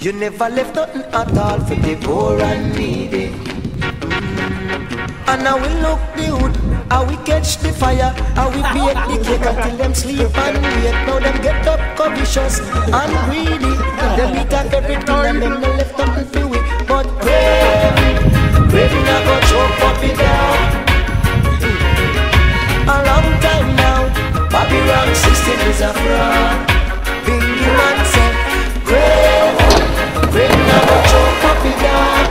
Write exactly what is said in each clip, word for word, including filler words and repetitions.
You never left nothing at all for the poor and needy. And now we look the hood, how we catch the fire, how we bake the cake until them sleep and wait. Now them get up covetous and greedy. Them eat up everything and them no left nothing for we. But craving, craving I go choke up it down. A long time now, Bobby Ram system is a fraud. Bingy man said, craving, craving I go choke up it down.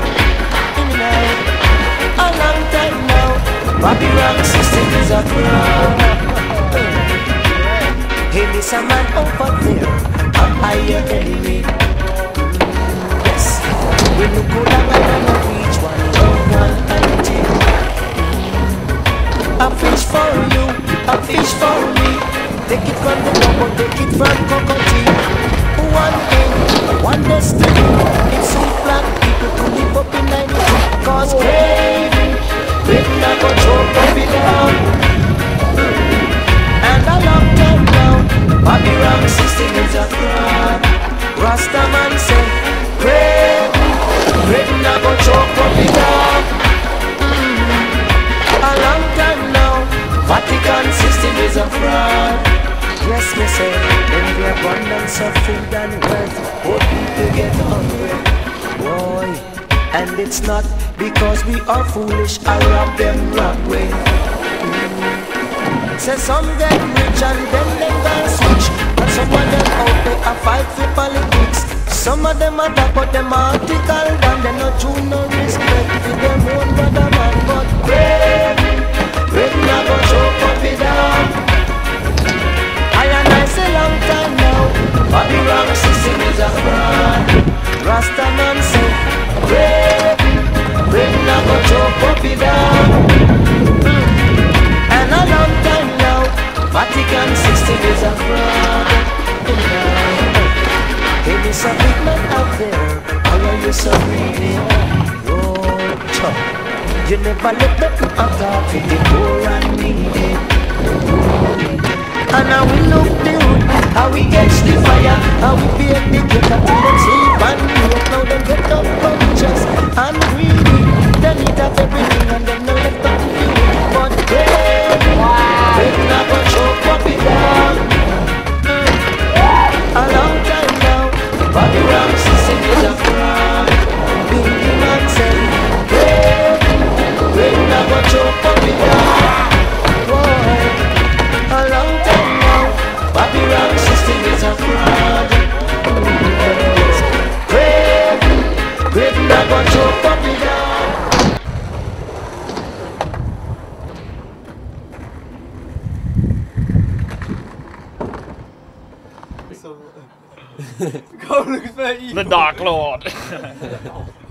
A long time now, Bobby Ram system is a fraud. Hey, this a man over there, a higher enemy. Yes, we look good and I don't reach one, love one empty. A fish for you, a fish for me. Take it from the double, take it from cockatoo. One aim, one destiny. It's sweet black people to live up in ninety. Cause craving, craving I go choke up it down. And a long time now, Bobby Ram system is a fraud. Rasta man say, craving, craving I go choke up it down. A long time now, Vatican system is a fraud. Yes, me say, in the abundance of food and wealth, poor people get hungry. Boy, and it's not because we are foolish, I rob them wrong way. Mm. Say some get rich and then they can switch, and some of them out there a fight for politics. Some of them are talk about them article, and they no true no respect for them own brother man. But craving, craving I go choke up it down. I and I say long time now, Bobby Ram system is a fraud. Rasta man say, craving, craving I go choke up it down. Mm. And a long time now, Vatican system is a fraud. Hey, Miss a big man out there, how are you so greedy? Oh, chop, you never let nothing out of it, the poor and needy. And now we look the hood, how we catch the fire, how we bake the cake until them sleep and wake. Now them get up conscious and greedy. They need up everything and them no left up to you. But craving, craving I go choke up it down. Mm. A long time now, Bobby Ram system is a fraud. Bingy man said, craving, craving I go choke up it down. Boy, a long time now, Bobby Ram system is a fraud. Craving, craving I go choke up it down. The Dark Lord.